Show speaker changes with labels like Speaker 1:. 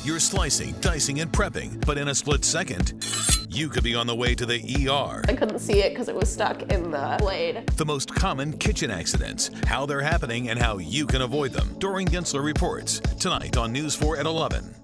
Speaker 1: You're slicing, dicing, and prepping, but in a split second, you could be on the way to the ER.
Speaker 2: I couldn't see it because it was stuck in the blade.
Speaker 1: The most common kitchen accidents, how they're happening, and how you can avoid them. Dorian Gensler reports tonight on News 4 at 11.